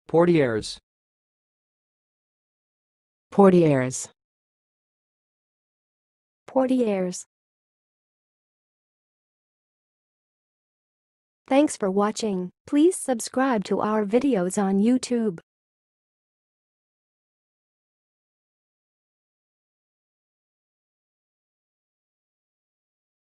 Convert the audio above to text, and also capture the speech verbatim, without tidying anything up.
Portières. Portières. Portières. Thanks for watching. Please subscribe to our videos on YouTube.